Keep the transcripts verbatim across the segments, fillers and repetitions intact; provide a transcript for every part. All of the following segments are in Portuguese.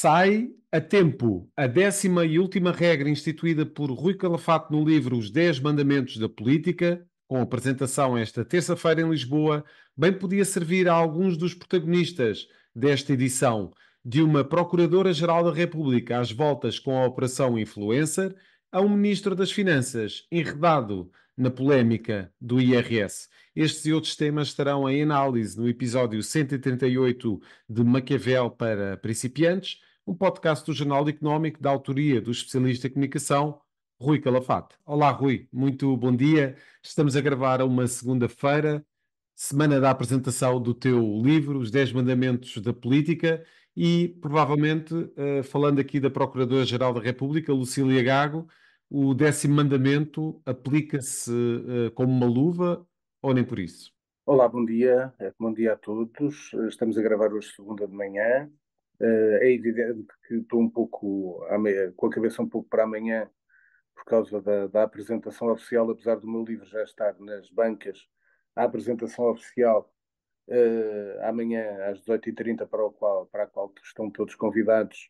Sai a tempo a décima e última regra instituída por Rui Calafato no livro Os dez Mandamentos da Política, com apresentação esta terça-feira em Lisboa, bem podia servir a alguns dos protagonistas desta edição, de uma Procuradora-Geral da República às voltas com a Operação Influencer, a um Ministro das Finanças enredado na polémica do I R S. Estes e outros temas estarão em análise no episódio cento e trinta e oito de Maquiavel para principiantes, um podcast do Jornal Económico da autoria do especialista em comunicação, Rui Calafate. Olá, Rui, muito bom dia. Estamos a gravar a uma segunda-feira, semana da apresentação do teu livro, Os dez Mandamentos da Política, e provavelmente, uh, falando aqui da Procuradora-Geral da República, Lucília Gago, o décimo mandamento aplica-se uh, como uma luva ou nem por isso? Olá, bom dia, bom dia a todos. Estamos a gravar hoje segunda de manhã. É evidente que estou um pouco com a cabeça um pouco para amanhã por causa da, da apresentação oficial, apesar do meu livro já estar nas bancas. A apresentação oficial uh, amanhã às dezoito e trinta para, o qual, para a qual estão todos convidados.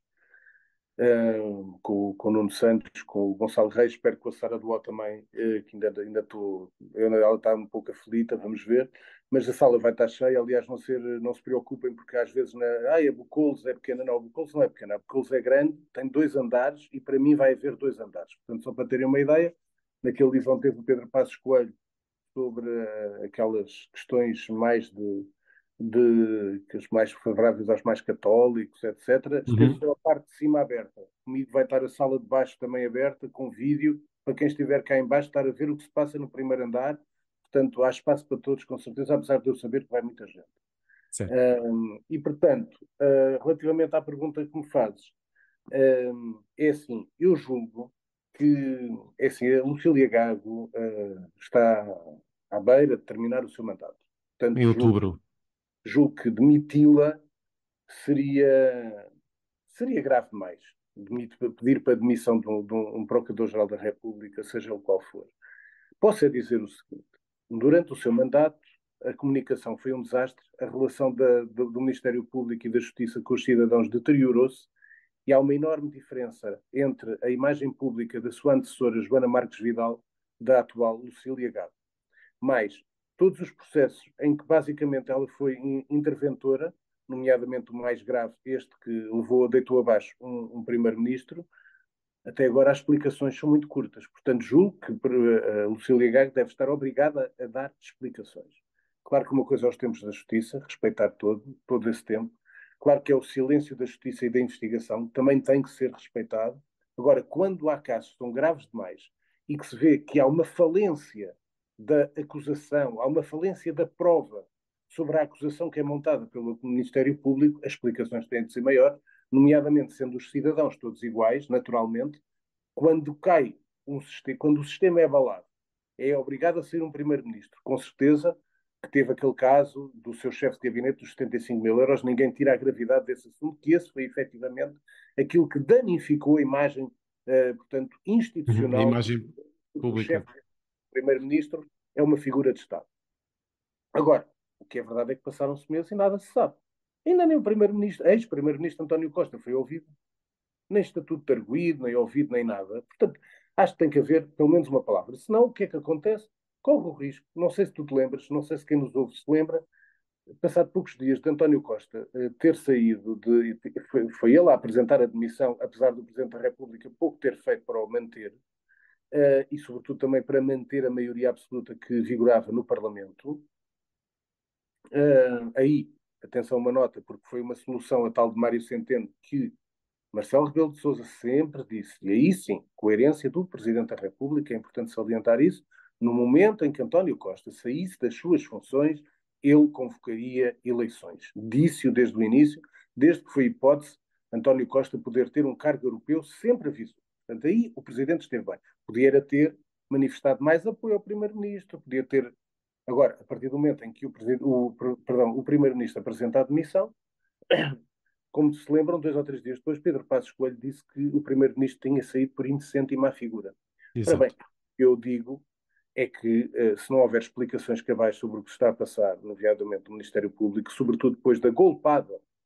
Uh, com, com o Nuno Santos, com o Gonçalo Reis, espero que com a Sara Duó também, uh, que ainda ainda estou, ela está um pouco aflita, vamos ver, mas a sala vai estar cheia. Aliás, não, ser, não se preocupem, porque às vezes na, ai, a Bucols é pequena. Não, a Bucols não é pequena, a Bucols é grande, tem dois andares e para mim vai haver dois andares. Portanto, só para terem uma ideia, naquele livro onde teve o Pedro Passos Coelho sobre uh, aquelas questões mais de de que os mais favoráveis aos mais católicos, etcétera. Esteve Uhum. só a parte de cima aberta. Comigo vai estar a sala de baixo também aberta, com vídeo, para quem estiver cá em baixo estar a ver o que se passa no primeiro andar. Portanto, há espaço para todos, com certeza, apesar de eu saber que vai muita gente. Certo. Um, e, portanto, uh, relativamente à pergunta que me fazes, um, é assim, eu julgo que, é assim, a Lucília Gago uh, está à beira de terminar o seu mandato. Portanto, Em julgo outubro. julgo que demiti-la seria, seria grave demais. Demite, pedir para a demissão de um, de um Procurador-Geral da República, seja o qual for. Posso é dizer o seguinte: durante o seu mandato, a comunicação foi um desastre, a relação da, do, do Ministério Público e da Justiça com os cidadãos deteriorou-se, e há uma enorme diferença entre a imagem pública da sua antecessora, Joana Marques Vidal, da atual Lucília Gago. Mais, todos os processos em que basicamente ela foi interventora, nomeadamente o mais grave, este que levou, deitou abaixo um, um primeiro-ministro, até agora as explicações são muito curtas. Portanto, julgo que a Lucília Gago deve estar obrigada a dar explicações. Claro que uma coisa é os tempos da justiça, respeitar todo, todo esse tempo. Claro que é o silêncio da justiça e da investigação, também tem que ser respeitado. Agora, quando há casos que são graves demais e que se vê que há uma falência da acusação, há uma falência da prova sobre a acusação que é montada pelo Ministério Público, as explicações têm de ser maiores, nomeadamente sendo os cidadãos todos iguais, naturalmente. Quando cai um sistema, quando o sistema é abalado, é obrigado a ser um primeiro-ministro. Com certeza que teve aquele caso do seu chefe de gabinete dos setenta e cinco mil euros, ninguém tira a gravidade desse assunto, que esse foi efetivamente aquilo que danificou a imagem, uh, portanto, Uhum. A institucional, imagem porque o pública. chefe de primeiro-ministro é uma figura de Estado. Agora, o que é verdade é que passaram-se meses e nada se sabe. Ainda nem o primeiro-ministro, ex-primeiro-ministro António Costa foi ouvido, nem estatuto de arguido, nem ouvido, nem nada. Portanto, acho que tem que haver pelo menos uma palavra. Senão, o que é que acontece? Corre o risco. Não sei se tu te lembras, não sei se quem nos ouve se lembra, passado poucos dias de António Costa eh, ter saído, de, foi, foi ele a apresentar a demissão, apesar do Presidente da República pouco ter feito para o manter, eh, e sobretudo também para manter a maioria absoluta que vigorava no Parlamento. Uh, aí, atenção, uma nota, porque foi uma solução a tal de Mário Centeno que Marcelo Rebelo de Sousa sempre disse, e aí sim, coerência do Presidente da República, é importante salientar isso, no momento em que António Costa saísse das suas funções, ele convocaria eleições. Disse-o desde o início, desde que foi hipótese António Costa poder ter um cargo europeu, sempre avisou. Portanto, aí o Presidente esteve bem. Podia ter manifestado mais apoio ao Primeiro-Ministro, podia ter. Agora, a partir do momento em que o, o, perdão, o Primeiro-Ministro apresenta a demissão, como se lembram, dois ou três dias depois, Pedro Passos Coelho disse que o Primeiro-Ministro tinha saído por indecente e má figura. Ora bem, Exato. eu digo é que, se não houver explicações cabais sobre o que está a passar, nomeadamente no Ministério Público, sobretudo depois da golpada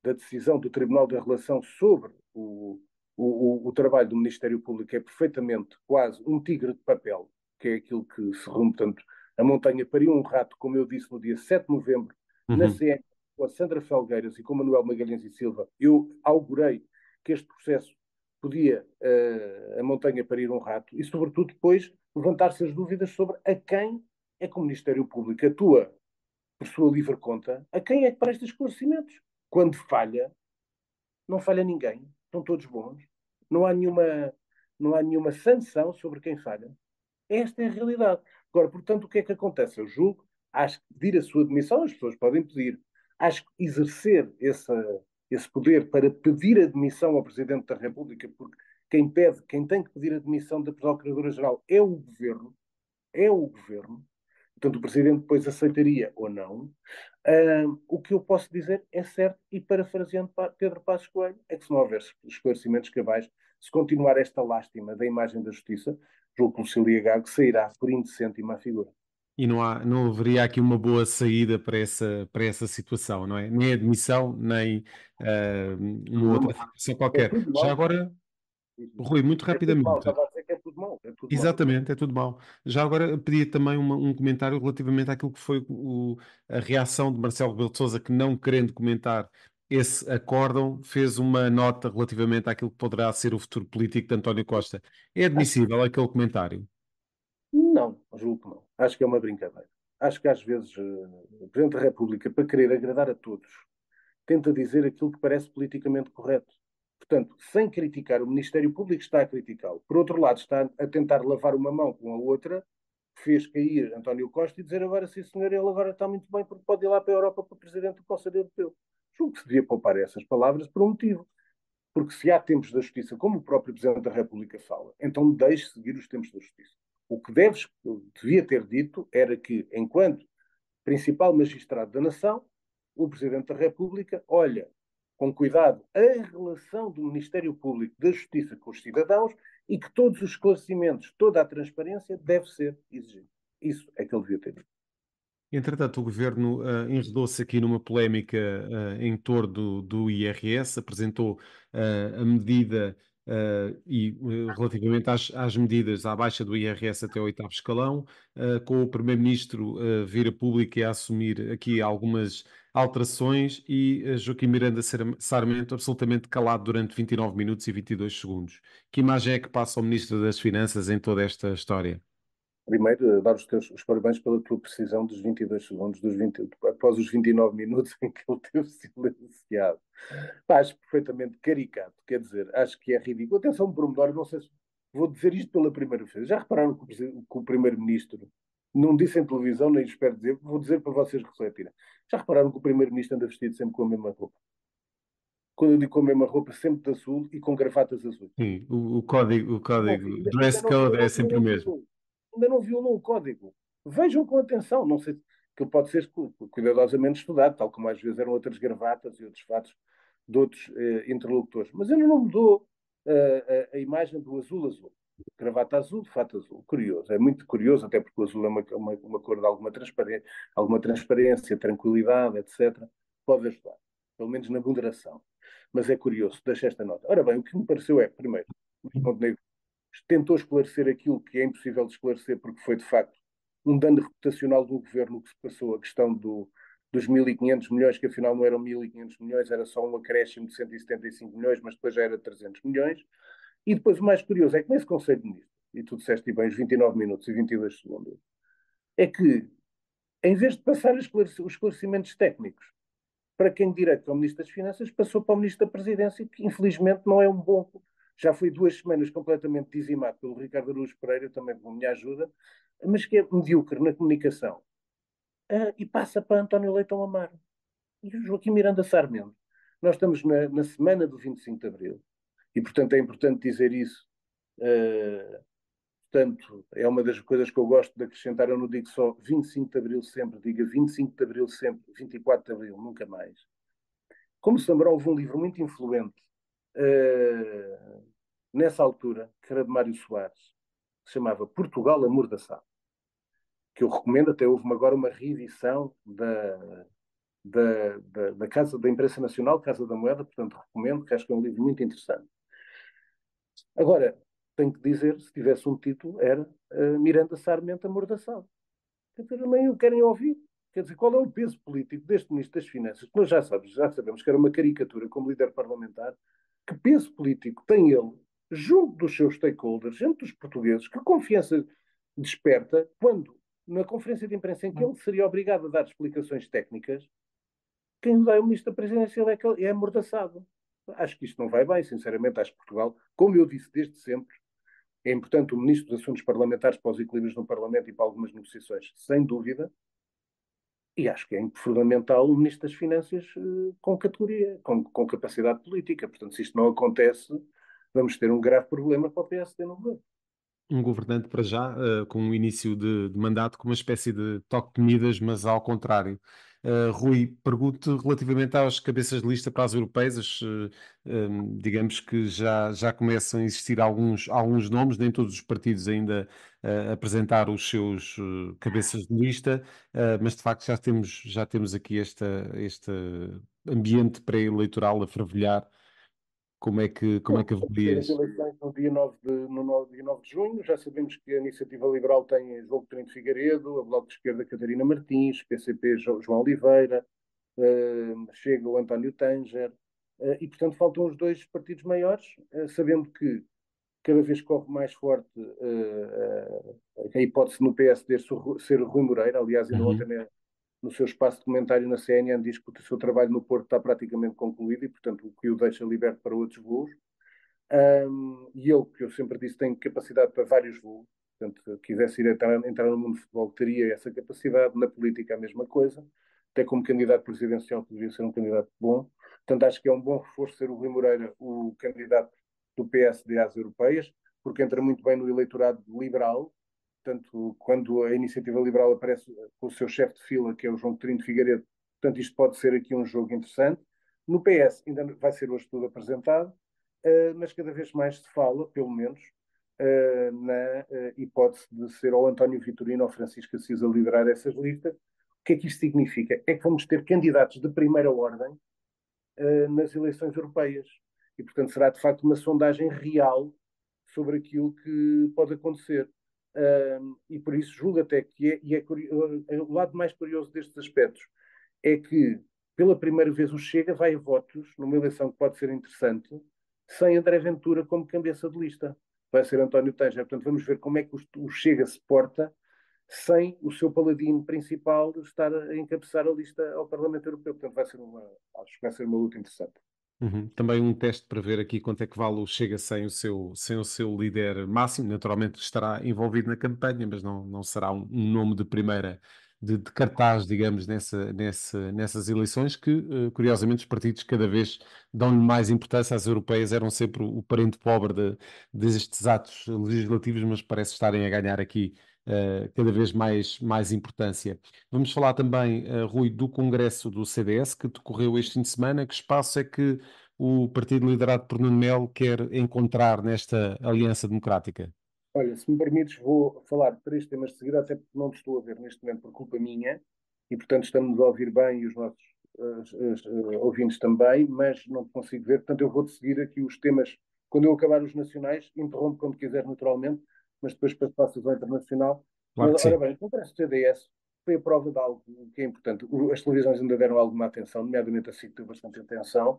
da decisão do Tribunal da Relação sobre o, o, o, o trabalho do Ministério Público é perfeitamente quase um tigre de papel, que é aquilo que se rumo, portanto, a montanha pariu um rato, como eu disse no dia sete de novembro, na Uhum. C N, com a Sandra Felgueiras e com o Manuel Magalhães e Silva. Eu augurei que este processo podia, uh, a montanha parir um rato, e sobretudo depois levantar-se as dúvidas sobre a quem é que o Ministério Público atua por sua livre conta, a quem é que presta esclarecimentos. Quando falha, não falha ninguém, estão todos bons, não há nenhuma, não há nenhuma sanção sobre quem falha. Esta é a realidade. Agora, portanto, o que é que acontece? Eu julgo, acho que pedir a sua demissão, as pessoas podem pedir. Acho que exercer essa, esse poder para pedir a demissão ao Presidente da República, porque quem pede, quem tem que pedir a demissão da Procuradora-Geral é o Governo, é o Governo. Portanto, o Presidente depois aceitaria ou não. Uh, o que eu posso dizer é certo, e parafraseando Pedro Passos Coelho, é que se não houver esclarecimentos cabais, se continuar esta lástima da imagem da justiça, julgo que o Lucília Gago sairá por indecente e má figura. E não há, não haveria aqui uma boa saída para essa, para essa situação, não é? Nem admissão, nem uh, uma outra situação É qualquer. tudo Já mal. agora, Rui, muito É tudo mal. rapidamente. Estava a dizer que é tudo mal. É tudo mal. Exatamente, é tudo mau. Já agora pedia também uma- um comentário relativamente àquilo que foi o- a reação de Marcelo Rebelo de Sousa, que não querendo comentar esse acórdão, fez uma nota relativamente àquilo que poderá ser o futuro político de António Costa. É Acho admissível aquele comentário? Não, julgo que não. Acho que é uma brincadeira. Acho que às vezes eh, o Presidente da República, para querer agradar a todos, tenta dizer aquilo que parece politicamente correto. Portanto, sem criticar o Ministério Público, está a criticá-lo. Por outro lado, está a tentar lavar uma mão com a outra, que fez cair António Costa e dizer agora, sim senhor, ele agora está muito bem porque pode ir lá para a Europa para o Presidente do Conselho Europeu. Julgo que se devia poupar essas palavras por um motivo. Porque se há tempos da justiça, como o próprio Presidente da República fala, então deixe seguir os tempos da justiça. O que deves, devia ter dito era que, enquanto principal magistrado da nação, o Presidente da República olha com cuidado a relação do Ministério Público da Justiça com os cidadãos e que todos os esclarecimentos, toda a transparência deve ser exigida. Isso é que ele devia ter dito. Entretanto, o governo uh, enredou-se aqui numa polémica uh, em torno do, do I R S, apresentou uh, a medida uh, e uh, relativamente às, às medidas à baixa do I R S até o oitavo escalão, uh, com o primeiro-ministro uh, vir a público e a assumir aqui algumas alterações e uh, Joaquim Miranda Sarmento absolutamente calado durante vinte e nove minutos e vinte e dois segundos. Que imagem é que passa ao Ministro das Finanças em toda esta história? Primeiro, dar os, teus, os parabéns pela tua precisão dos vinte e dois segundos, dos vinte, após os vinte e nove minutos em que ele teve silenciado. Pá, acho perfeitamente caricato, quer dizer, acho que é ridículo. Atenção, um pormenor, não sei se vou dizer isto pela primeira vez. Já repararam que o, que o Primeiro-Ministro, não disse em televisão, nem espero dizer, vou dizer para vocês refletirem. Já repararam que o Primeiro-Ministro anda vestido sempre com a mesma roupa? Quando eu digo com a mesma roupa, sempre de azul e com gravatas azuis. Sim, o, o código, o Não, código ainda, ainda dress não, ainda code é não, ainda sempre o não mesmo. violou, ainda não violou o código. Vejam com atenção, não sei que ele pode ser cuidadosamente estudado, tal como às vezes eram outras gravatas e outros fatos de outros eh, interlocutores. Mas ainda não mudou uh, a, a imagem do azul-azul. Gravata azul, fato azul. Curioso, é muito curioso, até porque o azul é uma, uma, uma cor de alguma transparência, alguma transparência, tranquilidade, etcétera. Pode ajudar, pelo menos na moderação. Mas é curioso, deixa esta nota. Ora bem, o que me pareceu é, primeiro, Montenegro tentou esclarecer aquilo que é impossível de esclarecer, porque foi, de facto, um dano reputacional do governo que se passou, a questão do, dos mil e quinhentos milhões, que afinal não eram mil e quinhentos milhões, era só um acréscimo de cento e setenta e cinco milhões, mas depois já era trezentos milhões. E depois o mais curioso é que nesse Conselho de Ministros, e tu disseste bem, os vinte e nove minutos e vinte e dois segundos, é que, em vez de passar os esclarecimentos técnicos para quem de direito ao Ministro das Finanças, passou para o Ministro da Presidência, que infelizmente não é um bom. Já foi duas semanas completamente dizimado pelo Ricardo Araújo Pereira, também com minha ajuda, mas que é medíocre na comunicação. Ah, e passa para António Leitão Amaro e o Joaquim Miranda Sarmento. Nós estamos na, na semana do vinte e cinco de Abril e, portanto, é importante dizer isso. Uh, portanto, é uma das coisas que eu gosto de acrescentar. Eu não digo só vinte e cinco de Abril sempre, diga vinte e cinco de Abril sempre, vinte e quatro de Abril, nunca mais. Como se lembrou, houve um livro muito influente uh, nessa altura, que era de Mário Soares, que se chamava Portugal Amordaçado, que eu recomendo, até houve agora uma reedição da, da, da, da Casa da Imprensa Nacional, Casa da Moeda, portanto recomendo, que acho que é um livro muito interessante. Agora, tenho que dizer, se tivesse um título, era uh, Miranda Sarmento amordaçado. Quer dizer, nem o querem ouvir. Quer dizer, qual é o peso político deste Ministro das Finanças? Que nós já, sabes, já sabemos que era uma caricatura como líder parlamentar. Que peso político tem ele junto dos seus stakeholders, junto dos portugueses? Que confiança desperta quando, na conferência de imprensa em que ele seria obrigado a dar explicações técnicas, quem lhe dá o Ministro da Presidência é, que é amordaçado. Acho que isto não vai bem, sinceramente. Acho que Portugal, como eu disse desde sempre, é importante o Ministro dos Assuntos Parlamentares para os equilíbrios no Parlamento e para algumas negociações, sem dúvida, e acho que é fundamental o Ministro das Finanças uh, com categoria, com, com capacidade política. Portanto, se isto não acontece, vamos ter um grave problema para o P S D no governo. Um governante para já, uh, com um início de, de mandato, com uma espécie de toque de medidas, mas ao contrário. Uh, Rui, pergunto relativamente às cabeças de lista para as europeias, uh, um, digamos que já, já começam a existir alguns, alguns nomes, nem todos os partidos ainda uh, apresentar os seus uh, cabeças de lista, uh, mas de facto já temos, já temos aqui esta, este ambiente pré-eleitoral a fervilhar. Como é que, como é Bom, que vamos ter as avalias? eleições no dia nove de, no no- dia nove de junho. Já sabemos que a Iniciativa Liberal tem João Coutinho de Figueiredo, a Bloco de Esquerda Catarina Martins, P C P Jo- João Oliveira, eh, chega o António Tanger, eh, e portanto faltam os dois partidos maiores, eh, sabendo que cada vez corre mais forte eh, a hipótese no P S D ser, o Ru- ser o Rui Moreira. Aliás, ainda ontem, Uhum. né, no seu espaço de comentário na C N N, diz que o seu trabalho no Porto está praticamente concluído e, portanto, o que o deixa liberto para outros voos. Um, e ele, que eu sempre disse, tem capacidade para vários voos. Portanto, se quisesse ir entrar, entrar no mundo do futebol, teria essa capacidade. Na política, a mesma coisa. Até como candidato presidencial, poderia ser um candidato bom. Portanto, acho que é um bom reforço ser o Rui Moreira o candidato do P S D às europeias, porque entra muito bem no eleitorado liberal. Portanto, quando a iniciativa liberal aparece com o seu chefe de fila, que é o João Coutinho de Figueiredo, portanto, isto pode ser aqui um jogo interessante. No P S, ainda vai ser hoje tudo apresentado. Uh, mas cada vez mais se fala, pelo menos, uh, na uh, hipótese de ser ou António Vitorino ou Francisco Assis a liderar essas listas. O que é que isto significa? É que vamos ter candidatos de primeira ordem uh, nas eleições europeias. E, portanto, será de facto uma sondagem real sobre aquilo que pode acontecer. Uh, e por isso julgo até que é, e é curioso, o lado mais curioso destes aspectos é que, pela primeira vez, o Chega vai a votos numa eleição que pode ser interessante, sem André Ventura como cabeça de lista. Vai ser António Tanger. Portanto, vamos ver como é que o Chega se porta sem o seu paladino principal estar a encabeçar a lista ao Parlamento Europeu. Portanto, vai ser uma, acho que vai ser uma luta interessante. Uhum. Também um teste para ver aqui quanto é que vale o Chega sem o seu, sem o seu líder máximo. Naturalmente estará envolvido na campanha, mas não, não será um, um nome de primeira, de, de cartaz, digamos, nessa, nessa, nessas eleições que, uh, curiosamente, os partidos cada vez dão-lhe mais importância. As europeias eram sempre o, o parente pobre de, destes atos legislativos, mas parece estarem a ganhar aqui uh, cada vez mais, mais importância. Vamos falar também, uh, Rui, do Congresso do C D S que decorreu este fim de semana. Que espaço é que o partido liderado por Nuno Melo quer encontrar nesta aliança democrática? Olha, se me permites, vou falar de três temas de seguida, até porque não te estou a ver neste momento por culpa minha, e portanto estamos a ouvir bem e os nossos uh, uh, ouvintes também, mas não te consigo ver, portanto eu vou-te seguir aqui os temas. Quando eu acabar os nacionais, interrompo quando quiser naturalmente, mas depois passas ao internacional. Claro Mas, que ora sim. bem, o Congresso do C D S foi a prova de algo que é importante. As televisões ainda deram alguma atenção, nomeadamente a SIC teve bastante atenção,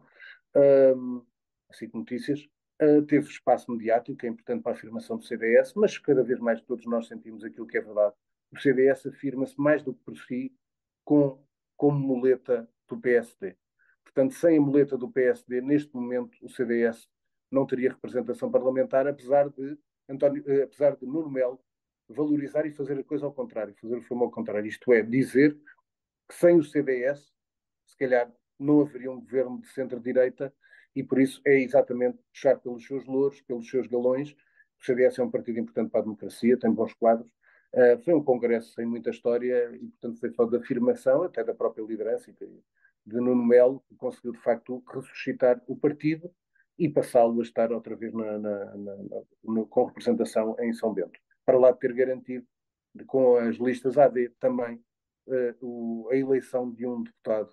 um, a SIC Notícias. Uh, teve espaço mediático, que é importante para a afirmação do C D S, mas cada vez mais todos nós sentimos aquilo que é verdade. O C D S afirma-se mais do que por si com, como muleta do P S D. Portanto, sem a muleta do P S D, neste momento, o C D S não teria representação parlamentar, apesar de, António, uh, apesar de Nuno Melo valorizar e fazer a coisa ao contrário, fazer o filme ao contrário. Isto é, dizer que sem o C D S, se calhar, não haveria um governo de centro-direita e por isso é exatamente puxar pelos seus louros, pelos seus galões. O C D S é um partido importante para a democracia, tem bons quadros. Uh, foi um congresso sem muita história e, portanto, foi só de afirmação, até da própria liderança de Nuno Melo, que conseguiu, de facto, ressuscitar o partido e passá-lo a estar outra vez na, na, na, na, com representação em São Bento. Para lá de ter garantido, de, com as listas A D também, uh, o, a eleição de um deputado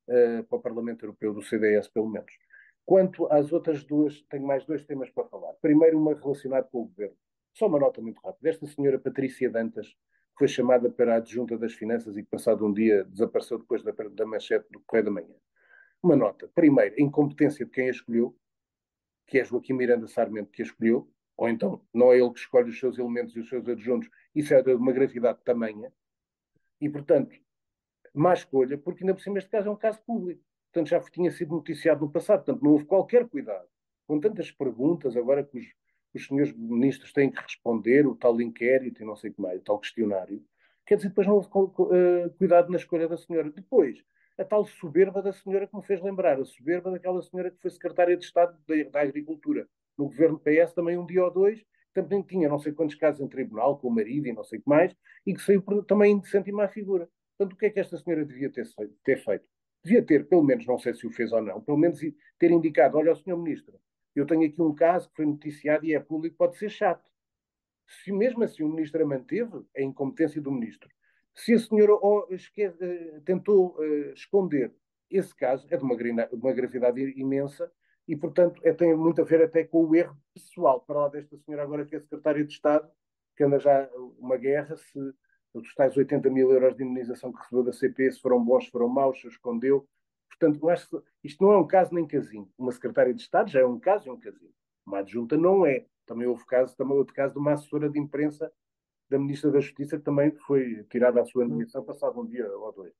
uh, para o Parlamento Europeu, do C D S, pelo menos. Quanto às outras duas, tenho mais dois temas para falar. Primeiro, uma relacionada com o governo. Só uma nota muito rápida. Esta senhora Patrícia Dantas, que foi chamada para a adjunta das finanças e que, passado um dia, desapareceu depois da, da manchete do Correio da Manhã. Uma nota. Primeiro, a incompetência de quem a escolheu, que é Joaquim Miranda Sarmento que a escolheu, ou então não é ele que escolhe os seus elementos e os seus adjuntos, isso é de uma gravidade tamanha, e, portanto, má escolha, porque ainda por cima este caso é um caso público. Portanto, já tinha sido noticiado no passado, portanto, não houve qualquer cuidado. Com tantas perguntas, agora que os, os senhores ministros têm que responder, o tal inquérito e não sei o que mais, o tal questionário, quer dizer, depois não houve uh, cuidado na escolha da senhora. Depois, a tal soberba da senhora que me fez lembrar, a soberba daquela senhora que foi secretária de Estado da, da Agricultura no governo P S, também um dia ou dois, também tinha não sei quantos casos em tribunal, com o marido e não sei o que mais, e que saiu por, também indecente e má figura. Portanto, o que é que esta senhora devia ter, ter feito? Devia ter, pelo menos, não sei se o fez ou não, pelo menos ter indicado, olha, senhor Ministro, eu tenho aqui um caso que foi noticiado e é público, pode ser chato. Se mesmo assim o Ministro a manteve, é incompetência do Ministro. Se a senhora oh, esque, uh, tentou uh, esconder esse caso, é de uma, de uma gravidade imensa e, portanto, é, tem muito a ver até com o erro pessoal. Para lá desta senhora agora que é Secretária de Estado, que anda já uma guerra, se os tais oitenta mil euros de indemnização que recebeu da C P, se foram bons, se foram maus, se escondeu. Portanto, eu acho que isto não é um caso nem casinho. Uma Secretária de Estado já é um caso e um casinho. Uma adjunta não é. Também houve caso, também outro caso de uma assessora de imprensa da Ministra da Justiça que também foi tirada a sua indemnização passado um dia ou dois.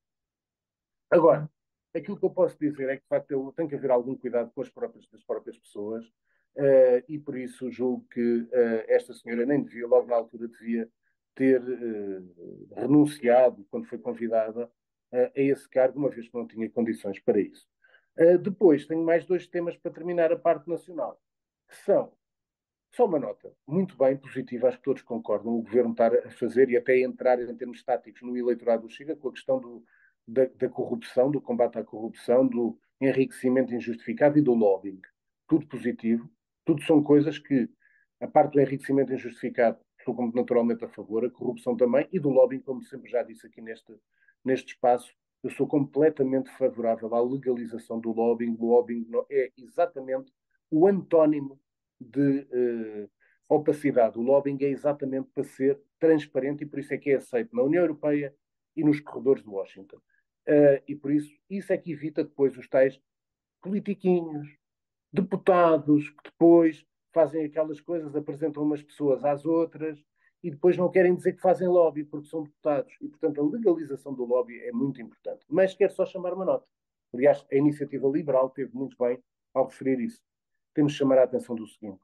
Agora, aquilo que eu posso dizer é que, de facto, tem que haver algum cuidado com as próprias, das próprias pessoas uh, e, por isso, julgo que uh, esta senhora nem devia, logo na altura, devia ter uh, renunciado, quando foi convidada, uh, a esse cargo, uma vez que não tinha condições para isso. Uh, depois, tenho mais dois temas para terminar a parte nacional, que são, só uma nota, muito bem, positiva, acho que todos concordam, o Governo estar a fazer e até entrar em termos táticos no eleitorado do Chega com a questão do, da, da corrupção, do combate à corrupção, do enriquecimento injustificado e do lobbying. Tudo positivo, tudo são coisas que, a parte do enriquecimento injustificado, sou naturalmente a favor, a corrupção também, e do lobbying, como sempre já disse aqui neste, neste espaço, eu sou completamente favorável à legalização do lobbying. O lobbying é exatamente o antónimo de uh, opacidade. O lobbying é exatamente para ser transparente e por isso é que é aceito na União Europeia e nos corredores de Washington. Uh, e por isso, isso é que evita depois os tais politiquinhos, deputados, que depois fazem aquelas coisas, apresentam umas pessoas às outras e depois não querem dizer que fazem lobby porque são deputados. E, portanto, a legalização do lobby é muito importante. Mas quero só chamar uma nota. Aliás, a iniciativa liberal teve muito bem ao referir isso. Temos de chamar a atenção do seguinte.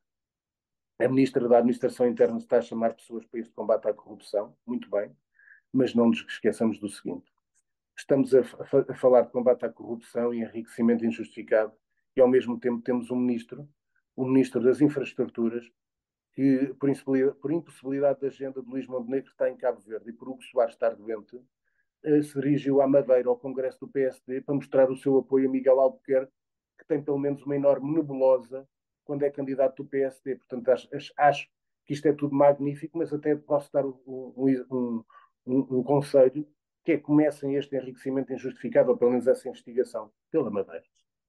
A Ministra da Administração Interna está a chamar pessoas para este combate à corrupção, muito bem, mas não nos esqueçamos do seguinte. Estamos a, a, a falar de combate à corrupção e enriquecimento injustificado e, ao mesmo tempo, temos um Ministro, o Ministro das Infraestruturas, que, por impossibilidade, por impossibilidade da agenda de Luís Montenegro, está em Cabo Verde e por Hugo Soares estar doente, se dirigiu à Madeira, ao Congresso do P S D, para mostrar o seu apoio a Miguel Albuquerque, que tem pelo menos uma enorme nebulosa quando é candidato do P S D. Portanto, acho, acho que isto é tudo magnífico, mas até posso dar um, um, um, um conselho, que é que comecem este enriquecimento injustificado, ou pelo menos essa investigação, pela Madeira.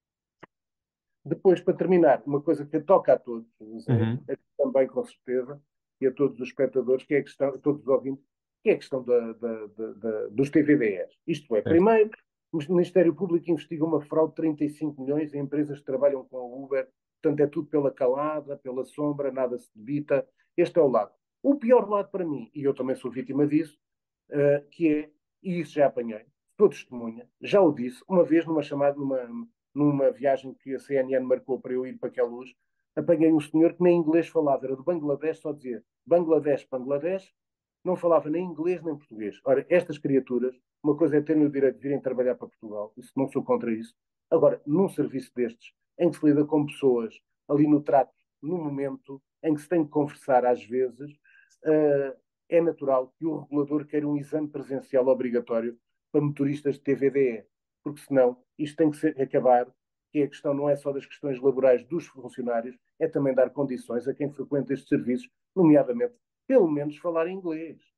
Depois, para terminar, uma coisa que toca a todos, uhum. é, também com certeza, e a todos os espectadores, que é a questão, a todos os ouvintes, que é a questão da, da, da, da, dos T V D Es. Isto é, Certo. primeiro, o Ministério Público investiga uma fraude de trinta e cinco milhões em empresas que trabalham com a Uber, portanto é tudo pela calada, pela sombra, nada se debita. Este é o lado. O pior lado para mim, e eu também sou vítima disso, uh, que é, e isso já apanhei, sou testemunha, já o disse, uma vez numa chamada, numa, numa viagem que a C N N marcou para eu ir para aquela luz, apanhei um senhor que nem inglês falava, era do Bangladesh, só dizia Bangladesh, Bangladesh, não falava nem inglês nem português. Ora, estas criaturas, uma coisa é terem o direito de virem trabalhar para Portugal, isso não sou contra isso. Agora, num serviço destes, em que se lida com pessoas ali no trato, no momento, em que se tem que conversar às vezes, uh, é natural que o regulador queira um exame presencial obrigatório para motoristas de T V D E, porque senão isto tem que ser, acabar, que a questão não é só das questões laborais dos funcionários, é também dar condições a quem frequenta estes serviços, nomeadamente, pelo menos, falar inglês.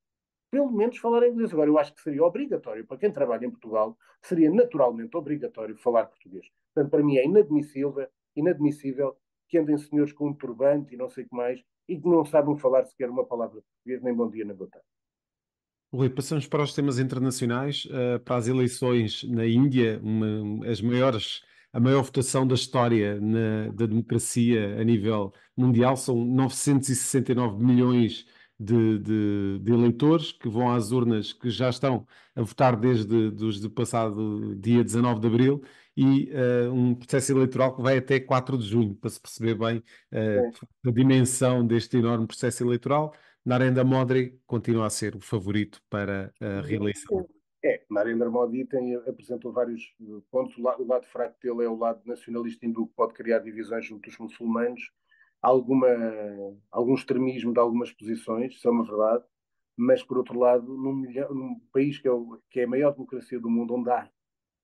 pelo menos falar inglês. Agora, eu acho que seria obrigatório, para quem trabalha em Portugal, seria naturalmente obrigatório falar português. Portanto, para mim é inadmissível, inadmissível que andem senhores com um turbante e não sei o que mais, e que não sabem falar sequer uma palavra de português, nem bom dia, nem boa tarde. Rui, passamos para os temas internacionais, eh, para as eleições na Índia, uma- as maiores, a maior votação da história na- da democracia a nível mundial. São novecentos e sessenta e nove milhões de, de- de eleitores que vão às urnas, que já estão a votar desde os do passado dia dezanove de abril, e eh, um processo eleitoral que vai até quatro de junho, para se perceber bem eh, É, a dimensão deste enorme processo eleitoral. Narendra Modi continua a ser o favorito para a reeleição. é, Narendra Modi tem, apresentou vários eh, pontos. O lado, o lado fraco dele é o lado nacionalista hindu, que pode criar divisões junto dos muçulmanos. Há alguma, algum extremismo de algumas posições, isso é uma verdade. Mas, por outro lado, num, milhão- num país que é, o, que é a maior democracia do mundo, onde há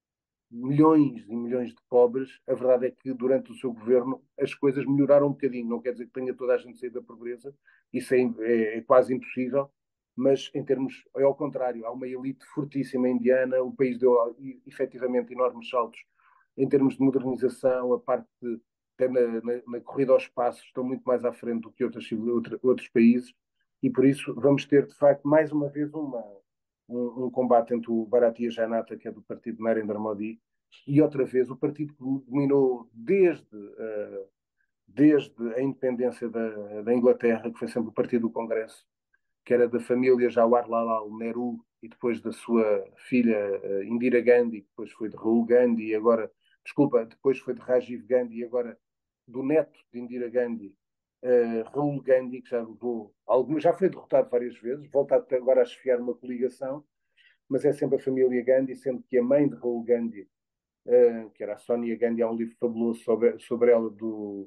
milhões e milhões de pobres, a verdade é que durante o seu governo as coisas melhoraram um bocadinho. Não quer dizer que tenha toda a gente saído da pobreza, isso é, é, é quase impossível, mas em termos, é ao contrário, há uma elite fortíssima indiana, o país deu efetivamente enormes saltos em termos de modernização, a parte de, até na, na, na corrida ao espaço estão muito mais à frente do que outros, outros países, e por isso vamos ter, de facto, mais uma vez uma, um, um combate entre o Bharatiya Janata, que é do partido de Narendra Modi, e outra vez o partido que dominou desde, uh, desde a independência da, da Inglaterra, que foi sempre o Partido do Congresso, que era da família Jawaharlal Nehru e depois da sua filha uh, Indira Gandhi, que depois foi de Rahul Gandhi e agora, desculpa, depois foi de Rajiv Gandhi e agora do neto de Indira Gandhi, uh, Rahul Gandhi, que já levou algumas, já foi derrotado várias vezes, volta agora a chefiar uma coligação, mas é sempre a família Gandhi, sendo que a mãe de Rahul Gandhi, uh, que era a Sonia Gandhi, há um livro fabuloso sobre, sobre ela do,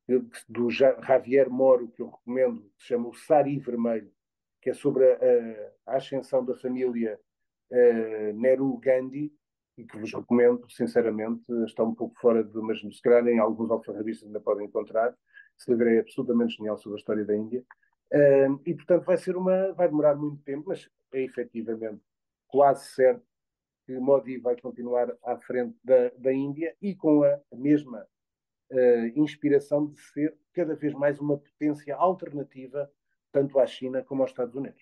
do Javier Moro, que eu recomendo, que se chama O Sari Vermelho, que é sobre a, a ascensão da família uh, Nehru Gandhi, e que vos recomendo, sinceramente. Está um pouco fora de, mas se calhar em alguns alfarrabistas ainda podem encontrar. Esse livro é absolutamente genial sobre a história da Índia. Uh, e, portanto, vai ser uma, vai demorar muito tempo, mas é efetivamente quase certo que Modi vai continuar à frente da, da Índia e com a, a mesma uh, inspiração de ser cada vez mais uma potência alternativa tanto à China como aos Estados Unidos.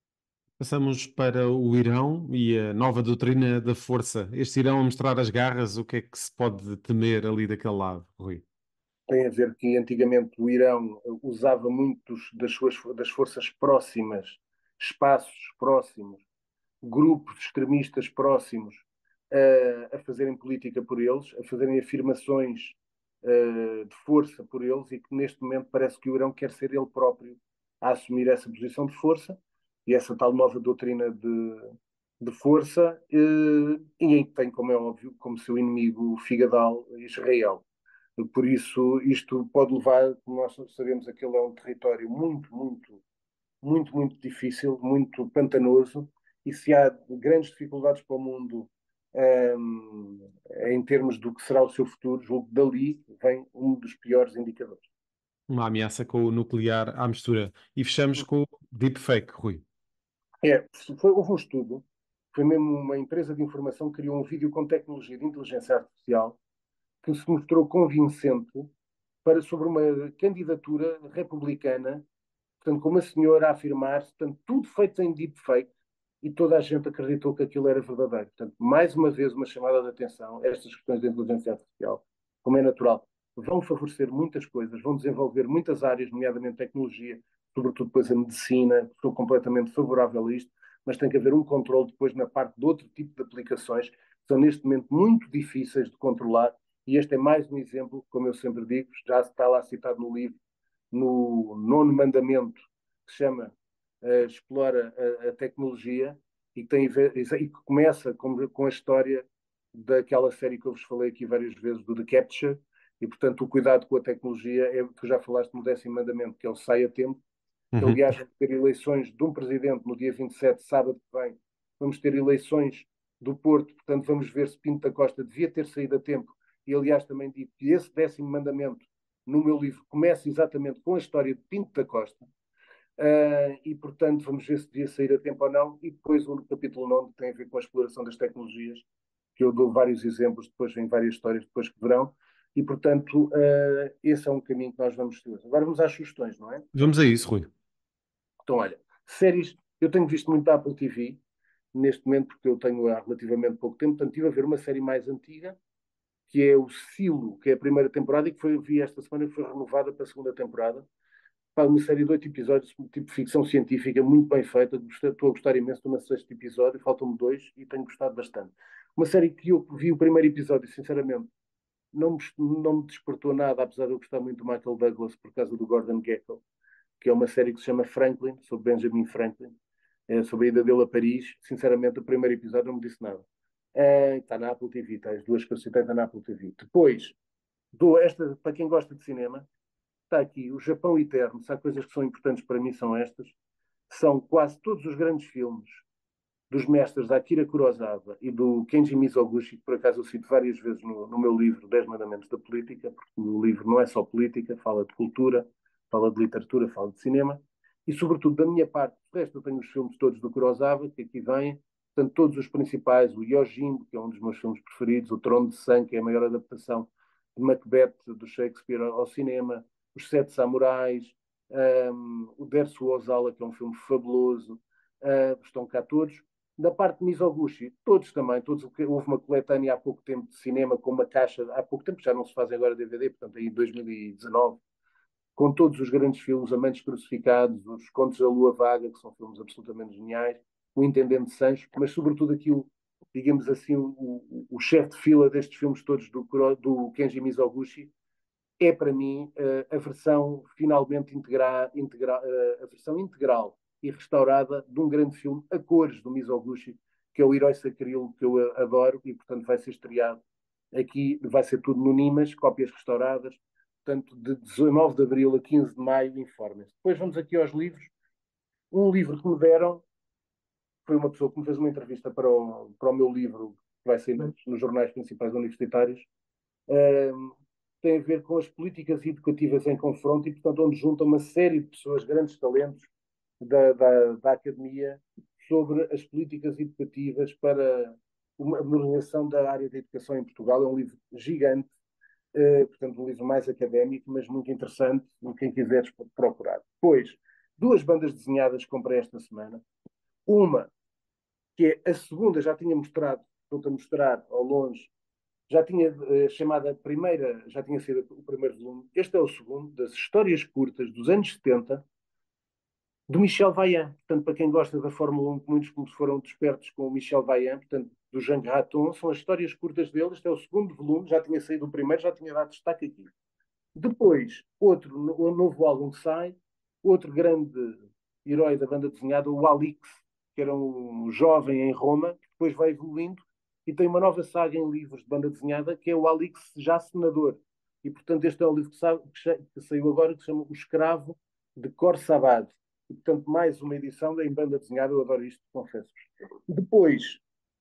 Passamos para o Irão e a nova doutrina da força. Este Irão a mostrar as garras, o que é que se pode temer ali daquele lado, Rui? Tem a ver que antigamente o Irão usava muitos das suas das forças próximas, espaços próximos, grupos extremistas próximos a, a fazerem política por eles, a fazerem afirmações uh, de força por eles, e que neste momento parece que o Irão quer ser ele próprio a assumir essa posição de força e essa tal nova doutrina de, de força, uh, e em que tem, como é óbvio, como seu inimigo figadal Israel. Por isso, isto pode levar, como nós sabemos, aquele é um território muito, muito, muito, muito difícil, muito pantanoso, e se há grandes dificuldades para o mundo um, em termos do que será o seu futuro, julgo que dali vem um dos piores indicadores. Uma ameaça com o nuclear à mistura. E fechamos com o deepfake, Rui. É, foi, houve um estudo, foi mesmo uma empresa de informação que criou um vídeo com tecnologia de inteligência artificial que se mostrou convincente para sobre uma candidatura republicana, portanto, com uma senhora a afirmar-se, portanto, tudo feito em deepfake, e toda a gente acreditou que aquilo era verdadeiro. Portanto, mais uma vez, uma chamada de atenção, estas questões de inteligência artificial, como é natural, vão favorecer muitas coisas, vão desenvolver muitas áreas, nomeadamente tecnologia, sobretudo depois a medicina, estou completamente favorável a isto, mas tem que haver um controle depois na parte de outro tipo de aplicações, que são neste momento muito difíceis de controlar, e este é mais um exemplo, como eu sempre digo, já está lá citado no livro, no nono mandamento, que se chama uh, Explora a, a, Tecnologia, e que, tem, e que começa com, com a história daquela série que eu vos falei aqui várias vezes, do The Capture, e portanto o cuidado com a tecnologia é o que tu já falaste no décimo mandamento, que é o sai a tempo, que Uhum. aliás vamos ter eleições de um presidente no dia vinte e sete, sábado que vem, vamos ter eleições do Porto, portanto vamos ver se Pinto da Costa devia ter saído a tempo, e aliás também digo que esse décimo mandamento no meu livro começa exatamente com a história de Pinto da Costa, Uh, e, portanto, vamos ver se devia sair a tempo ou não. E depois o capítulo nove tem a ver com a exploração das tecnologias, que eu dou vários exemplos depois em várias histórias depois que verão. E, portanto, uh, esse é um caminho que nós vamos seguir. Agora vamos às sugestões, não é? Vamos a isso, Rui. Então, olha, séries, eu tenho visto muito a Apple T V neste momento, porque eu tenho há relativamente pouco tempo, portanto, estive a ver uma série mais antiga, que é o Silo, que é a primeira temporada e que foi, vi esta semana que foi renovada para a segunda temporada. Pá, uma série de oito episódios, tipo ficção científica, muito bem feita. Estou a gostar imenso de uma sexto episódio, faltam-me dois e tenho gostado bastante. Uma série que eu vi o primeiro episódio, sinceramente, não me, não me despertou nada, apesar de eu gostar muito do Michael Douglas por causa do Gordon Gekko, que é uma série que se chama Franklin, sobre Benjamin Franklin, é sobre a ida dele a Paris. Sinceramente, o primeiro episódio não me disse nada. É, está na Apple T V, está, as duas que eu citei estão na Apple T V. Depois, dou esta, para quem gosta de cinema, está aqui o Japão Eterno. Se há coisas que são importantes para mim, são estas. São quase todos os grandes filmes dos mestres da Akira Kurosawa e do Kenji Mizoguchi, que por acaso eu cito várias vezes no, no meu livro Dez Mandamentos da Política, porque o livro não é só política, fala de cultura, fala de literatura, fala de cinema, e sobretudo da minha parte, o resto eu tenho os filmes todos do Kurosawa, que aqui vêm, portanto todos os principais, o Yojimbo, que é um dos meus filmes preferidos, o Trono de Sangue, que é a maior adaptação de Macbeth, do Shakespeare ao cinema, os Sete Samurais, um, o Dersu Ozawa, que é um filme fabuloso, uh, estão cá todos. Da parte de Mizoguchi, todos também, todos, houve uma coletânea há pouco tempo de cinema com uma caixa, há pouco tempo, já não se fazem agora D V D, portanto aí em dois mil e dezanove, com todos os grandes filmes, Amantes Crucificados, Os Contos da Lua Vaga, que são filmes absolutamente geniais, O Intendente Sancho, mas sobretudo aquilo, digamos assim, o, o, o chefe de fila destes filmes todos do, do Kenji Mizoguchi, é para mim a versão finalmente integra, integra, a versão integral e restaurada de um grande filme a cores do Mizoguchi, que é o Herói Sacrilo, que eu adoro e portanto vai ser estreado aqui, vai ser tudo no Nimas, cópias restauradas, portanto de dezanove de abril a quinze de maio, informem-se. Depois vamos aqui aos livros. Um livro que me deram foi uma pessoa que me fez uma entrevista para o, para o meu livro, que vai sair nos, nos jornais principais universitários. Um, tem a ver com as políticas educativas em confronto e, portanto, onde junta uma série de pessoas, grandes talentos da, da, da academia, sobre as políticas educativas para uma modernização da área da educação em Portugal. É um livro gigante, eh, portanto, um livro mais académico, mas muito interessante, quem quiser procurar. Depois, duas bandas desenhadas que comprei esta semana. Uma, que é a segunda, já tinha mostrado, estou a mostrar ao longe, já tinha uh, chamado a primeira, já tinha sido o primeiro volume. Este é o segundo, das histórias curtas dos anos setenta, do Michel Vaillant. Portanto, para quem gosta da Fórmula um, muitos como se foram despertos com o Michel Vaillant, portanto, do Jean Raton, são as histórias curtas dele. Este é o segundo volume, já tinha saído o primeiro, já tinha dado destaque aqui. Depois, outro, um novo álbum que sai, outro grande herói da banda desenhada, o Alix, que era um jovem em Roma, que depois vai evoluindo e tem uma nova saga em livros de banda desenhada, que é o Alix já senador. E, portanto, este é o livro que, sabe, que saiu agora, que se chama O Escravo de Khorsabad. E, portanto, mais uma edição em banda desenhada, eu adoro isto, confesso-vos. Depois,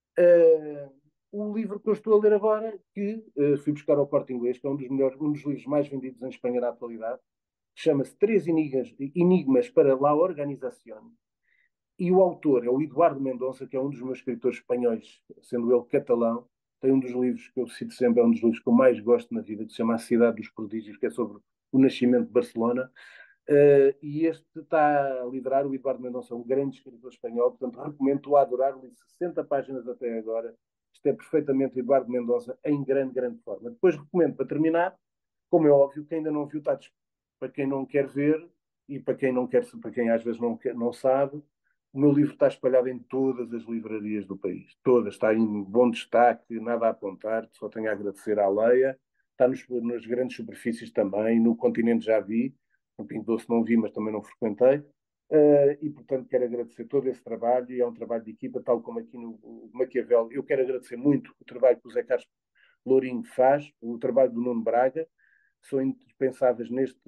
uh, o livro que eu estou a ler agora, que uh, fui buscar ao Corte Inglês, que é um dos, melhores, um dos livros mais vendidos em Espanha na atualidade, chama-se Três Enigmas, Enigmas para la Organización, e o autor é o Eduardo Mendonça, que é um dos meus escritores espanhóis, sendo ele catalão. Tem um dos livros que eu cito sempre, é um dos livros que eu mais gosto na vida, que se chama A Cidade dos Prodígios, que é sobre o nascimento de Barcelona. Uh, e este está a liderar, o Eduardo Mendonça, um grande escritor espanhol, portanto recomendo a adorar, li sessenta páginas até agora. Isto é perfeitamente Eduardo Mendonça em grande, grande forma. Depois recomendo, para terminar, como é óbvio, quem ainda não viu, está para quem não quer ver e para quem não quer, para quem às vezes não, quer, não sabe, o meu livro está espalhado em todas as livrarias do país. Todas. Está em bom destaque, nada a apontar, só tenho a agradecer à Leia. Está nos, nas grandes superfícies também, no Continente já vi, no Pingo Doce não vi, mas também não frequentei. Uh, e, portanto, quero agradecer todo esse trabalho, e é um trabalho de equipa, tal como aqui no Maquiavel. Eu quero agradecer muito o trabalho que o Zé Carlos Lourinho faz, o trabalho do Nuno Braga, que são indispensáveis neste,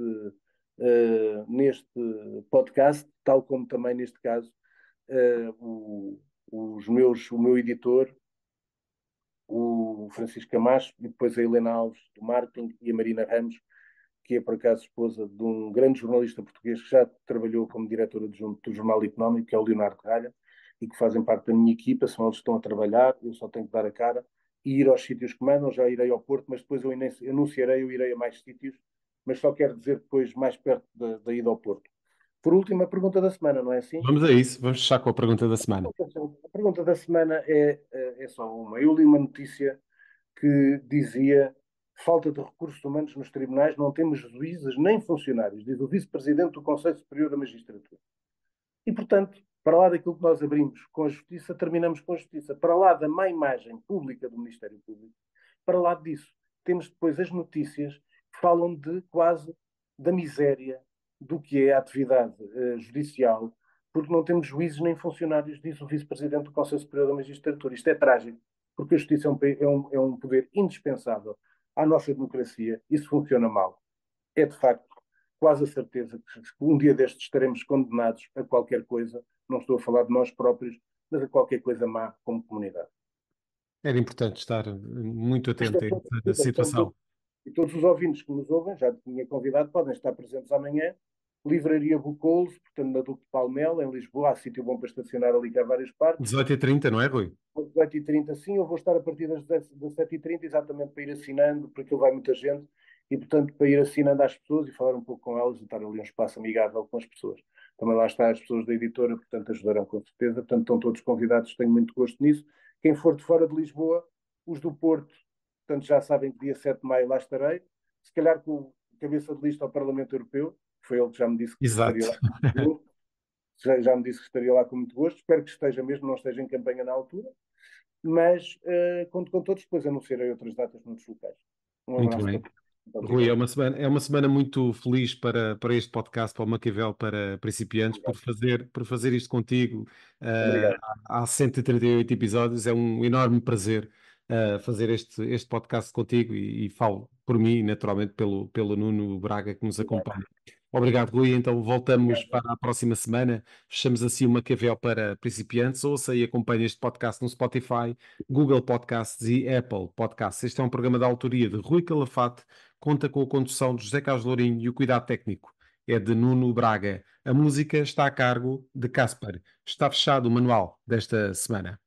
uh, neste podcast, tal como também neste caso uh, o, os meus, o meu editor, o Francisco Camacho, e depois a Helena Alves do marketing e a Marina Ramos, que é por acaso esposa de um grande jornalista português que já trabalhou como diretor adjunto do Jornal Económico, que é o Leonardo Ralha, e que fazem parte da minha equipa, são eles que estão a trabalhar, eu só tenho que dar a cara e ir aos sítios que mandam, já irei ao Porto, mas depois eu anunciarei, eu irei a mais sítios, mas só quero dizer depois mais perto da, da ida ao Porto. Por último, a pergunta da semana, não é assim? Vamos a isso, vamos fechar com a pergunta da semana. A pergunta da semana é, é só uma. Eu li uma notícia que dizia falta de recursos humanos nos tribunais, não temos juízes nem funcionários, diz o vice-presidente do Conselho Superior da Magistratura. E, portanto, para lá daquilo que nós abrimos com a justiça, terminamos com a justiça. Para lá da má imagem pública do Ministério Público, para lá disso, temos depois as notícias que falam de quase da miséria do que é a atividade uh, judicial, porque não temos juízes nem funcionários, diz o vice-presidente do Conselho Superior da Magistratura. Isto é trágico, porque a justiça é um, é um, é um poder indispensável à nossa democracia e se funciona mal. É de facto quase a certeza que um dia destes estaremos condenados a qualquer coisa, não estou a falar de nós próprios, mas a qualquer coisa má como comunidade. Era importante estar muito Isto atento é a todos, essa situação. e todos os ouvintes que nos ouvem, já tinha convidado, podem estar presentes amanhã. Livraria Bucolos, portanto, na Duque de Palmel, em Lisboa, há sítio bom para estacionar ali, que há várias partes. dezoito e trinta, não é, Rui? dezoito e trinta, sim, eu vou estar a partir das dezassete e trinta, exatamente para ir assinando, porque aquilo vai muita gente, e portanto para ir assinando às pessoas e falar um pouco com elas e estar ali um espaço amigável com as pessoas. Também lá está as pessoas da editora, portanto ajudarão com certeza, portanto estão todos convidados, tenho muito gosto nisso. Quem for de fora de Lisboa, os do Porto, portanto já sabem que dia sete de maio lá estarei, se calhar com o cabeça de lista ao Parlamento Europeu, que foi ele que já me disse que Exato. estaria lá. Já, já me disse que estaria lá com muito gosto, espero que esteja mesmo, não esteja em campanha na altura, mas uh, conto com todos, depois anunciarei outras datas noutros locais. Um Muito abraço para bem. todos. Rui, é uma semana, é uma semana muito feliz para, para este podcast, para o Maquiavel para principiantes, por Obrigado. fazer, por fazer isto contigo. Uh, Obrigado. há cento e trinta e oito episódios, é um enorme prazer uh, fazer este, este podcast contigo e, e falo por mim e naturalmente pelo, pelo Nuno Braga que nos Obrigado. acompanha. Obrigado, Rui. Então voltamos Obrigado. para a próxima semana. Fechamos assim o Maquiavel para principiantes. Ouça e acompanhe este podcast no Spotify, Google Podcasts e Apple Podcasts. Este é um programa da autoria de Rui Calafate, conta com a condução de José Carlos Lourinho e o cuidado técnico é de Nuno Braga. A música está a cargo de Casper. Está fechado o manual desta semana.